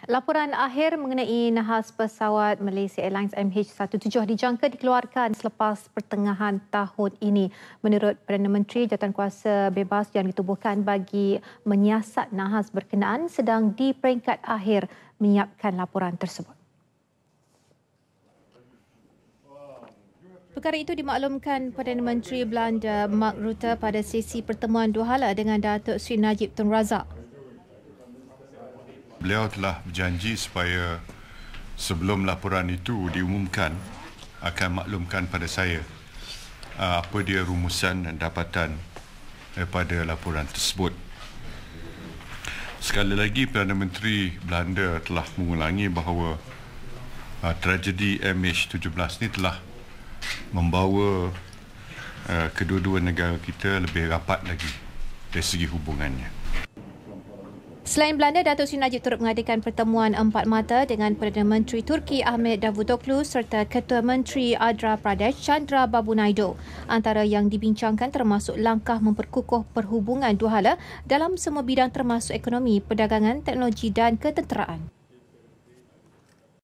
Laporan akhir mengenai NAHAS pesawat Malaysia Airlines MH17 dijangka dikeluarkan selepas pertengahan tahun ini. Menurut Perdana Menteri, jawatankuasa bebas yang ditubuhkan bagi menyiasat NAHAS berkenaan sedang di peringkat akhir menyiapkan laporan tersebut. Perkara itu dimaklumkan Perdana Menteri Belanda Mark Rutte pada sesi pertemuan dua hala dengan Datuk Seri Najib Tun Razak. Beliau telah berjanji supaya sebelum laporan itu diumumkan akan maklumkan pada saya apa dia rumusan dan dapatan daripada laporan tersebut. Sekali lagi Perdana Menteri Belanda telah mengulangi bahawa tragedi MH17 ini telah membawa kedua-dua negara kita lebih rapat lagi dari segi hubungannya. Selain Belanda, Datuk Seri Najib turut mengadakan pertemuan empat mata dengan Perdana Menteri Turki Ahmet Davutoglu serta Ketua Menteri Andhra Pradesh Chandra Babu Naidu. Antara yang dibincangkan termasuk langkah memperkukuh perhubungan dua hala dalam semua bidang termasuk ekonomi, perdagangan, teknologi dan ketenteraan.